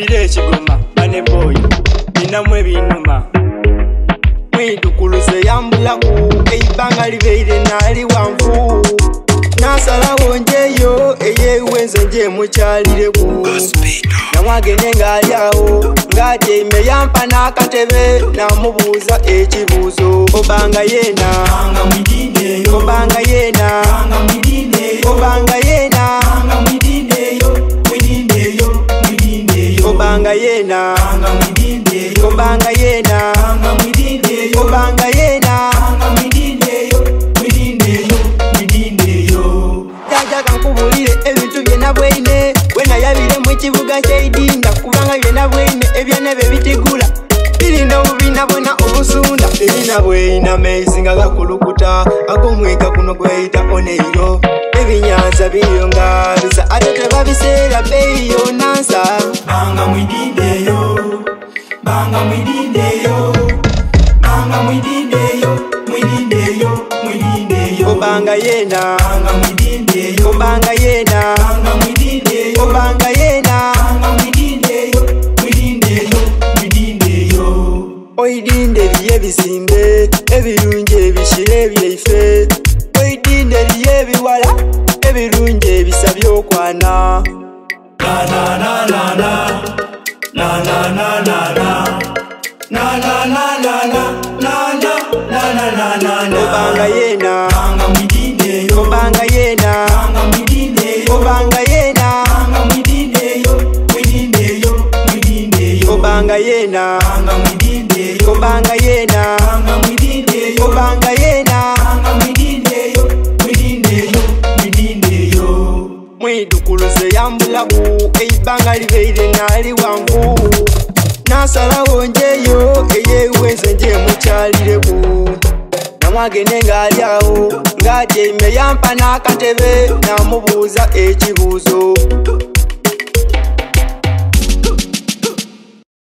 Mukubire ekigoma bane boy ninamu ebinuma mwidukuluze yambulaku eibanga libeire nali wanvu nasalawo njeyo eyewenze nje mukyalireku namwagende ngali awo ng'atyaime yampa n'akatebe namubuuza ekibuuzo obanga yeena obanga yeena obanga yeena obanga yeena obanga yeena obanga yeena jajaga nkubulire ebintu byena bweine bwenayabire mu kibuga ky'Idinda kubanga byena bweine ebyanebe bitigula birinda obubina bwona obusunda ebina bweina mezi nga gakulukuta ag'omweka guno gweyita Oneiro ebinyanza biyonga bisa ate tebabiseera beeyi yonansa banga mwidindeyo banga mwidindeyo banga mwidindeyo mwidindeyo mwidindeyo obanga yeena banga mwidindeyo obanga yeena banga mwidindeyo obanga yeena banga mwidindeyo mwidindeyo mwidindeyo Oidinde liye bizimbe ebirungi ebishire byeife Oidinde liye biwala ebirungi ebisabye okwana la la la la la la la la la la la la la la la la la la obanga yeena banga mwidindeyo obanga yeena banga mwidindeyo obanga yeena banga mwidindeyo mwidindeyo mwidindeyo obanga yeena banga mwidindeyo obanga yeena banga mwidindeyo obanga yeena banga mwidindeyo mwidindeyo mwidindeyo mwidukuluze yambulaku eibanga libeire nali wanvu nasalawo njeyo eyewenze nje mukyalireku namwagende ngali awo ng'atyaime yampa n'akatebe namubuuza ekibuuzo